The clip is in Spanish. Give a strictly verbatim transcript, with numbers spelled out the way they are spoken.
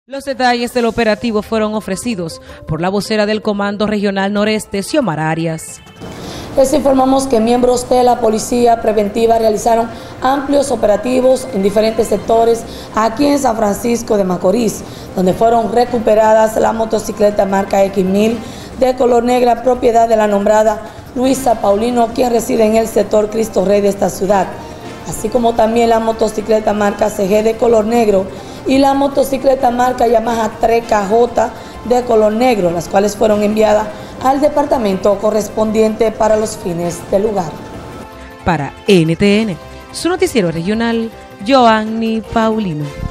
Los detalles del operativo fueron ofrecidos por la vocera del Comando Regional Noreste, Xiomara Arias. Les informamos que miembros de la Policía Preventiva realizaron amplios operativos en diferentes sectores aquí en San Francisco de Macorís, donde fueron recuperadas la motocicleta marca X mil de color negra, propiedad de la nombrada Luisa Paulino, quien reside en el sector Cristo Rey de esta ciudad, así como también la motocicleta marca C G de color negro y la motocicleta marca Yamaha tres K J de color negro, las cuales fueron enviadas al departamento correspondiente para los fines del lugar. Para N T N, su noticiero regional, Joanny Paulino.